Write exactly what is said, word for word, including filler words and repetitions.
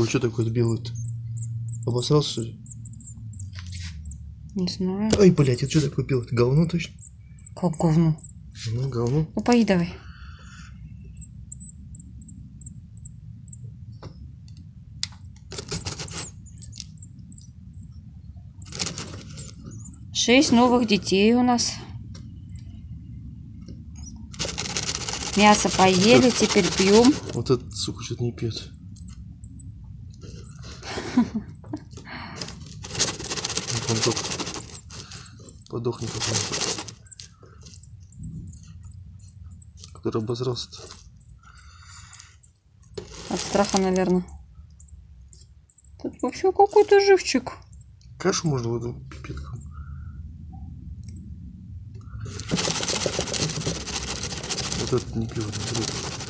А что такое белый-то? Обосрался, что ли? Не знаю. Ай, блядь, это что такое белое? Говно точно? Как говно? Ну, говно. Ну, пои давай. Шесть новых детей у нас. Мясо поели, Так. теперь пьем. Вот этот, сука, что-то не пьет. Он только подохнет, который обозрался-то. От страха, наверное. Тут вообще какой-то живчик. Кашу можно в эту пипетку. Вот этот не пьет.